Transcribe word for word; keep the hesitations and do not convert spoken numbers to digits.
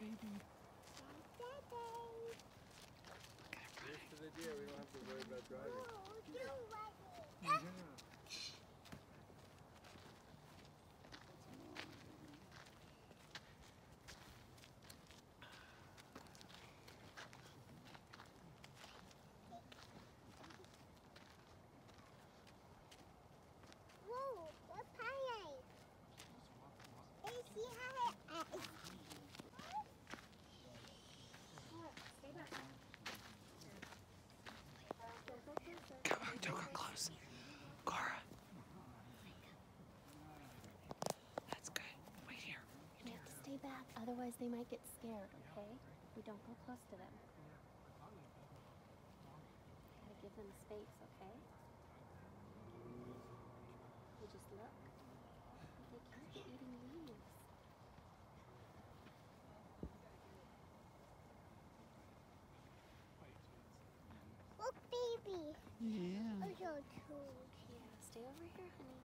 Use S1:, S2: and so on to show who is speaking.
S1: baby.
S2: Here's to the deer. We don't have to worry about driving.
S3: Oh, you're ready.
S1: Yeah.
S3: Whoa, what pie? Is he have it?
S4: Stay back.
S1: Come on, don't come close. Cora. That's good. Wait here.
S4: You have to stay back, otherwise they might get scared, okay? We don't go close to them. Gotta give them space, okay? You just look. They can't be eating leaves.
S3: Look, baby.
S1: Yeah.
S3: Oh, you're cute.
S4: Yeah, stay over here, honey.